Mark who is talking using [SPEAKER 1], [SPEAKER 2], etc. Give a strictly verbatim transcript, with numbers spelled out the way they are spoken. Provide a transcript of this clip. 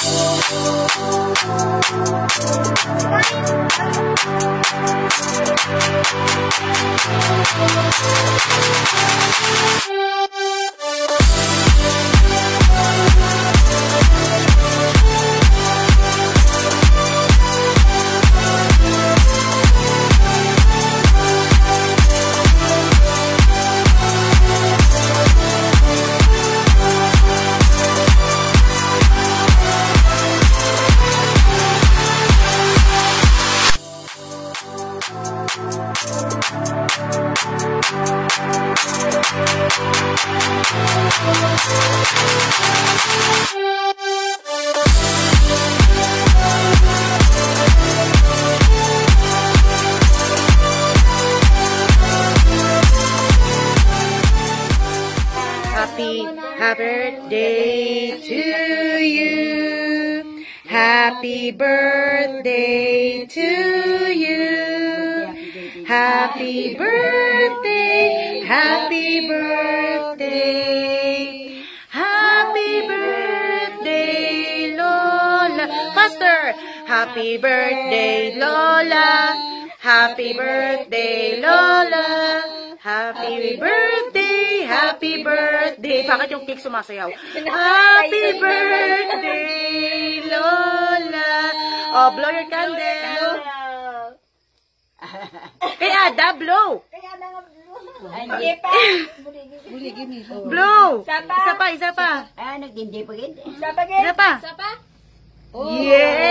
[SPEAKER 1] birthday to you. Happy birthday to you. Happy birthday, happy birthday. Happy birthday, Lola. Faster! Happy birthday, Lola. Happy birthday, Lola. Happy birthday, happy birthday. Bakit yung cake sumasayaw? Happy birthday, Lola. Oh, blow your candle. Kaya da, blow. Kaya da nga blow. Hindi pa. Blow. Isa pa, isa pa.
[SPEAKER 2] Ah, nag-hindi pa rin.
[SPEAKER 1] Isa pa, isa pa. Isa pa. Yeah.